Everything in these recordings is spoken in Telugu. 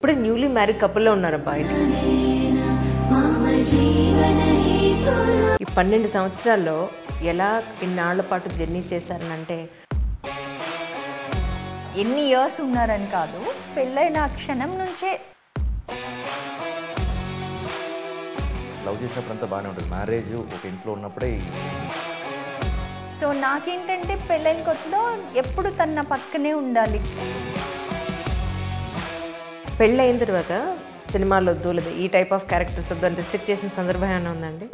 ఇప్పుడే న్యూలీ మ్యారీడ్ కపుల్లో ఉన్నారు అబ్బాయి. ఈ 12 సంవత్సరాల్లో ఎలా ఇన్నాళ్ల పాటు జర్నీ చేశారనంటే, ఎన్ని ఇయర్స్ ఉన్నారని కాదు, పెళ్ళైన క్షణం నుంచే లవ్ చేసినప్పుడంతా బాగానే ఉంటుంది. మ్యారేజ్ ఒక ఇంట్లో ఉన్నప్పుడే. సో నాకేంటంటే పెళ్ళైన కొత్తలో ఎప్పుడు తన పక్కనే ఉండాలి. పెళ్ళైన తర్వాత సినిమాలో వద్దు లేదు ఈ టైప్ ఆఫ్ క్యారెక్టర్స్ వద్దు అని రిస్ట్రిక్ట్ చేసిన సందర్భం ఏమైనా ఉందండి?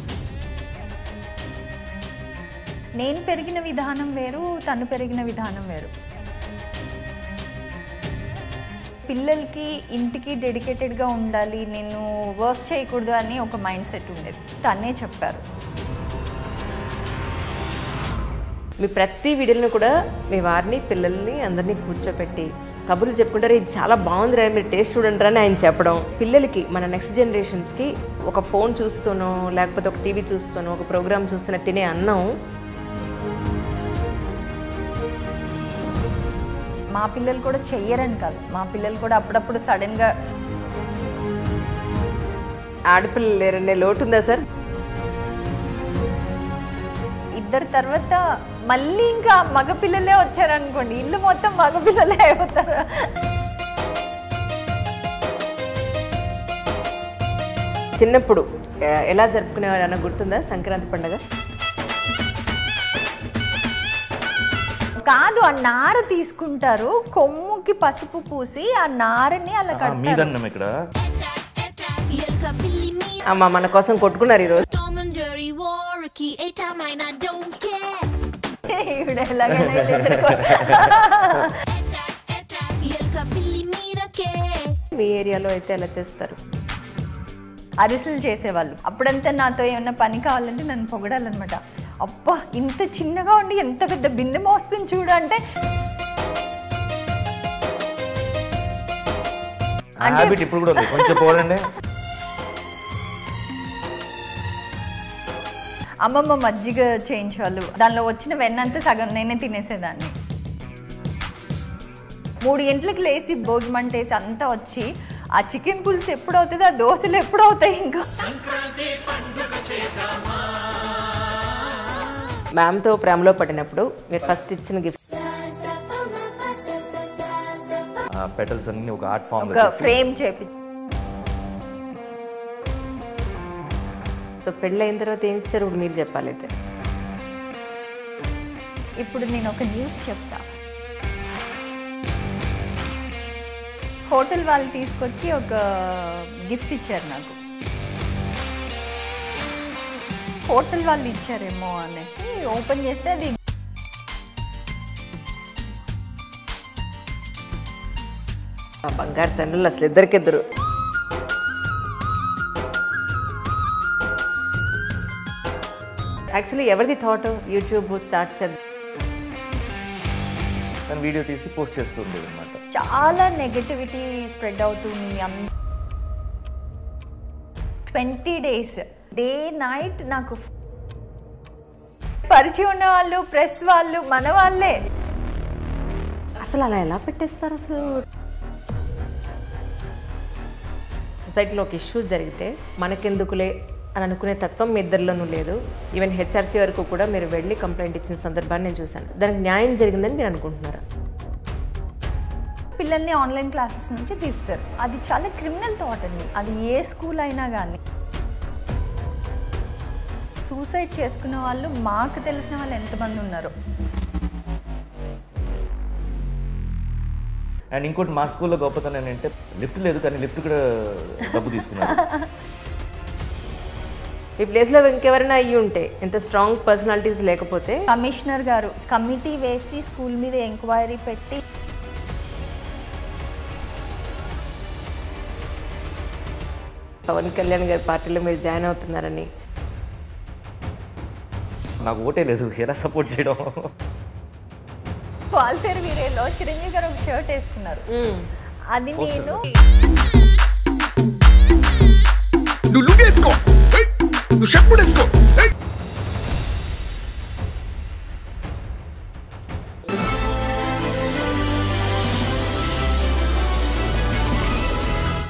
నేను పెరిగిన విధానం వేరు, తను పెరిగిన విధానం వేరు. పిల్లలకి ఇంటికి డెడికేటెడ్గా ఉండాలి, నేను వర్క్ చేయకూడదు అని ఒక మైండ్ సెట్ ఉండేది. తనే చెప్పారు. మీ ప్రతి వీడియోలను కూడా మీ వారిని పిల్లల్ని అందరినీ కూర్చోపెట్టి కబుర్లు చెప్పుకుంటారు, ఇది చాలా బాగుందిరా మీరు టేస్ట్ చూడండి అని ఆయన చెప్పడం. పిల్లలకి మన నెక్స్ట్ జనరేషన్స్కి ఒక ఫోన్ చూస్తూనో లేకపోతే ఒక టీవీ చూస్తూనో ఒక ప్రోగ్రామ్ చూస్తూనే తినే అన్నం మా పిల్లలు కూడా చెయ్యరని కాదు, మా పిల్లలు కూడా అప్పుడప్పుడు సడన్గా ఆడపిల్లలు లేరనే లోటు ఉందా సార్? ఇద్దరు తర్వాత మళ్ళీ ఇంకా మగపిల్లలే వచ్చారనుకోండి, ఇల్లు మొత్తం మగపిల్లలే అయిపోతారు. చిన్నప్పుడు ఎలా జరుపుకునేవారు అన్న గుర్తుందా సంక్రాంతి పండుగ? కాదు, ఆ నార తీసుకుంటారు, కొమ్ముకి పసుపు పూసి ఆ నారని అలా కడతారు. ఇక్కడ అమ్మ మన కోసం కొట్టుకున్నారు ఈరోజు. మీ ఏరియాలో అయితే ఎలా చేస్తారు? అరిసెలు చేసేవాళ్ళు. అప్పుడంతా నాతో ఏమన్నా పని కావాలంటే నన్ను పొగడాలన్నమాట. అబ్బా ఇంత చిన్నగా ఉండి ఎంత పెద్ద బిందె మోస్తుంది చూడు అంటే ఇప్పుడు కూడా ఉంది, కొంచెం పోలండి. అమ్మమ్మ మజ్జిగ చేయించేవాళ్ళు, దానిలో వచ్చిన వెన్నంతా సగం నేనే తినేసేదాన్ని. 3 గంటలకు లేచి భోగిమంటేసి అంతా వచ్చి ఆ చికెన్ పులుసు ఎప్పుడు అవుతుంది, ఆ దోశలు ఎప్పుడు అవుతాయి. ఇంకా మ్యామ్తో ప్రేమలో పడినప్పుడు మీరు ఫస్ట్ ఇచ్చిన గిఫ్ట్ పెటల్స్ అన్ని ఒక ఆర్ట్ ఫామ్ ఫ్రేమ్ చేపి. సో పెళ్ళి అయిన తర్వాత ఏమి ఇచ్చారు మీరు చెప్పాలి. అయితే ఇప్పుడు నేను ఒక న్యూస్ చెప్తా. హోటల్ వాళ్ళు తీసుకొచ్చి ఒక గిఫ్ట్ ఇచ్చారు నాకు. హోటల్ వాళ్ళు ఇచ్చారేమో అనేసి ఓపెన్ చేస్తే అది బంగారు తండ్రులు అసలు ఇద్దరికిద్దరు. యాక్చువల్లీ ఎవరిది థాట్ యూట్యూబ్ స్టార్ట్ చేద్దాం వీడియో తీసి పోస్ట్ చేస్తుంది అనమాట. చాలా నెగటివిటీ స్ప్రెడ్ అవుతుంది. 20 days డే నైట్ నాకు పరిచయం ఉన్న వాళ్ళు, ప్రెస్ వాళ్ళు, మన వాళ్ళే. అసలు అలా ఎలా పెట్టేస్తారు? అసలు సొసైటీలో ఒక ఇష్యూ జరిగితే మనకెందుకులే అని అనుకునే తత్వం మీ ఇద్దరిలోనూ లేదు. ఈవెన్ హెచ్ఆర్సీ వరకు కూడా మీరు వెళ్ళి కంప్లైంట్ ఇచ్చిన సందర్భాన్ని నేను చూశాను. దానికి న్యాయం జరిగిందని మీరు అనుకుంటున్నారా? పిల్లల్ని ఆన్లైన్ క్లాసెస్ నుంచి తీస్తారు, అది చాలా క్రిమినల్ థాట్ అండి. అది ఏ స్కూల్ అయినా కానీ. సూసైడ్ చేసుకున్న వాళ్ళు మాకు తెలిసిన వాళ్ళు ఎంతమంది ఉన్నారు. అండ్ ఇంకోటి మా స్కూల్లో గొప్పతనం ఏంటంటే లిఫ్ట్ లేదు, కానీ లిఫ్ట్ కూడా డబ్బు తీసుకున్నారు. ఈ ప్లేస్లో ఇంకెవరైనా అయ్యి ఉంటే, ఎంత స్ట్రాంగ్ పర్సనాలిటీస్ లేకపోతే, కమిషనర్ గారు కమిటీ వేసి స్కూల్ మీద ఎంక్వైరీ పెట్టి పవన్ కళ్యాణ్ గారి పార్టీలో మీరు జాయిన్ అవుతున్నారని నాకు ఓటే లేదు, ఎలా సపోర్ట్ చేయడం? వాల్తేరు వీరేలో చిరంజీవి గారు ఒక షర్ట్ వేసుకున్నారు, అది నేను నువ్వు లుగేసుకో, నువ్వు షర్ట్ వేసుకో.